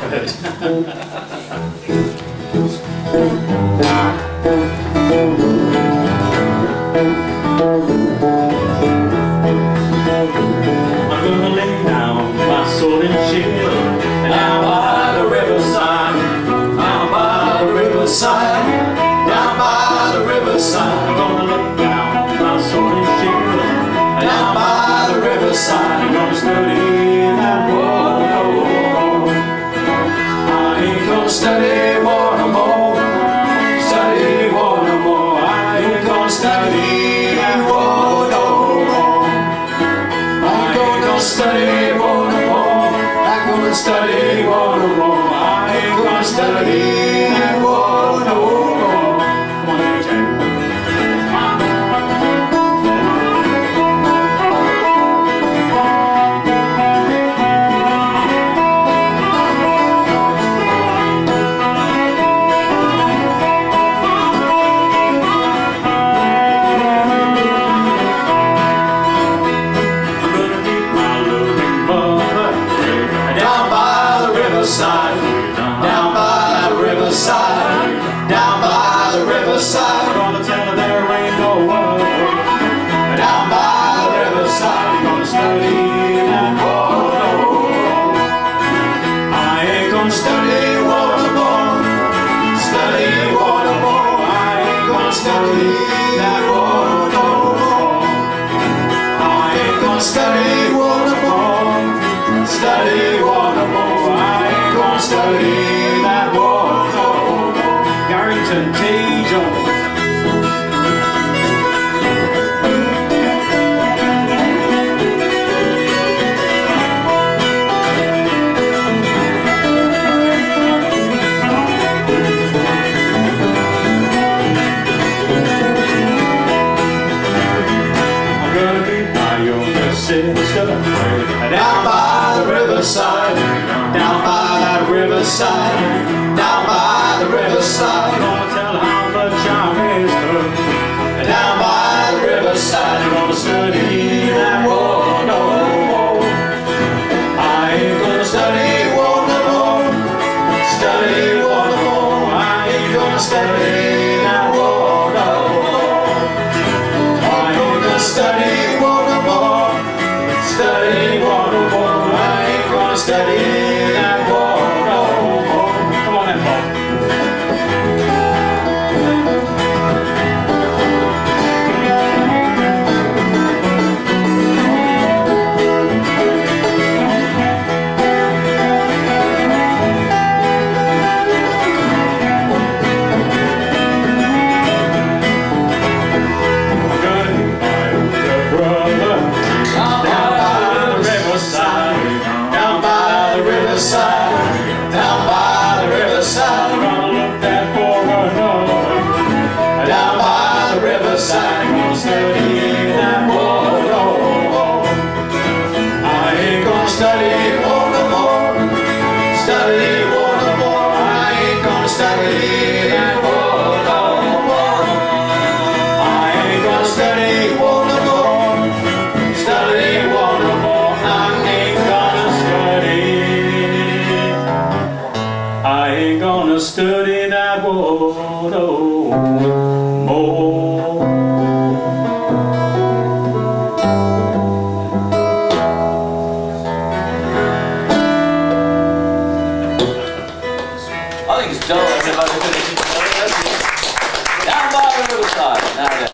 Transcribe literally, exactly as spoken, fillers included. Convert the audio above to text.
Good. I'm gonna lay down my sword and shield down by the riverside, down by the riverside, down by the riverside. I'm gonna lay down my sword and shield down by the riverside. I'm gonna study that war no more. I ain't gonna study war no more, study war no more. I ain't gonna study that war no more. I ain't gonna study war no more. I'm gonna study war no more. I ain't gonna study that war no more. Come on, A J. Riverside, down by the riverside, down by the riverside. We're gonna tell her there ain't no war. Down by the riverside, we're gonna study that war no more. I ain't gonna study war no more, study war no more. I ain't gonna study that war no more. I ain't gonna study war no more, study war no more. Study that war no more. Garrington T. Jones. I'm gonna be my younger sister down by the riverside, down by riverside, down by the riverside. I'm gonna tell how much I miss her. Down by the riverside, I'm gonna study that war no more. I ain't gonna study war no more, study war no more. I ain't gonna study that war no more. I ain't gonna study war no more, study war no more. I ain't gonna study that war. Down by the riverside, I'm gonna look that for another. Down by the riverside, I'm gonna study that war no more. I ain't gonna study war no more, study war no more. I ain't gonna study that war no more. I ain't gonna study war no more, study war no more. I ain't gonna study. I ain't gonna study that war no more. I think it's dull. Down by the riverside. Now then.